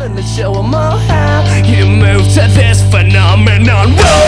and to show them all how you move to this phenomenon. Whoa!